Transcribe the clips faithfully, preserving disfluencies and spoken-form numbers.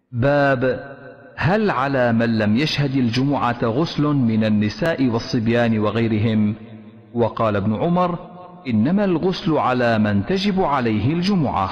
باب هل على من لم يشهد الجمعة غسل من النساء والصبيان وغيرهم؟ وقال ابن عمر: إنما الغسل على من تجب عليه الجمعة.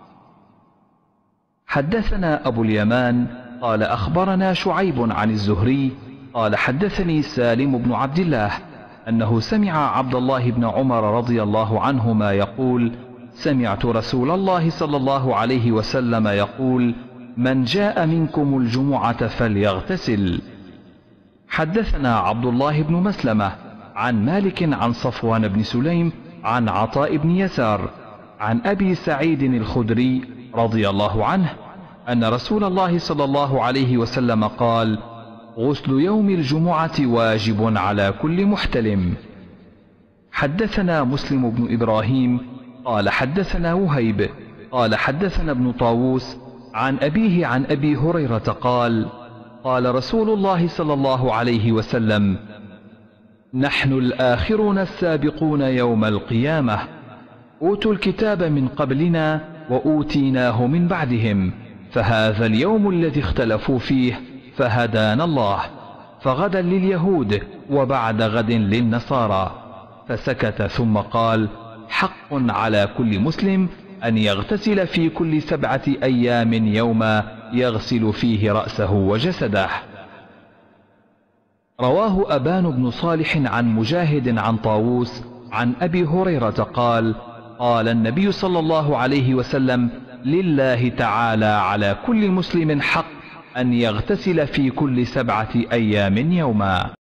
حدثنا أبو اليمان قال أخبرنا شعيب عن الزهري قال حدثني سالم بن عبد الله أنه سمع عبد الله بن عمر رضي الله عنهما يقول: سمعت رسول الله صلى الله عليه وسلم يقول: من جاء منكم الجمعة فليغتسل. حدثنا عبد الله بن مسلمة عن مالك عن صفوان بن سليم عن عطاء بن يسار عن أبي سعيد الخدري رضي الله عنه أن رسول الله صلى الله عليه وسلم قال: غسل يوم الجمعة واجب على كل محتلم. حدثنا مسلم بن إبراهيم قال حدثنا وهيب قال حدثنا ابن طاووس عن أبيه عن أبي هريرة قال: قال رسول الله صلى الله عليه وسلم: نحن الآخرون السابقون يوم القيامة، أوتوا الكتاب من قبلنا وأوتيناه من بعدهم، فهذا اليوم الذي اختلفوا فيه فهدانا الله، فغدا لليهود وبعد غد للنصارى. فسكت ثم قال: حق على كل مسلم أن يغتسل في كل سبعة أيام يوما يغسل فيه رأسه وجسده. رواه أبان بن صالح عن مجاهد عن طاووس عن أبي هريرة قال: قال النبي صلى الله عليه وسلم: لله تعالى على كل مسلم حق أن يغتسل في كل سبعة أيام يوما.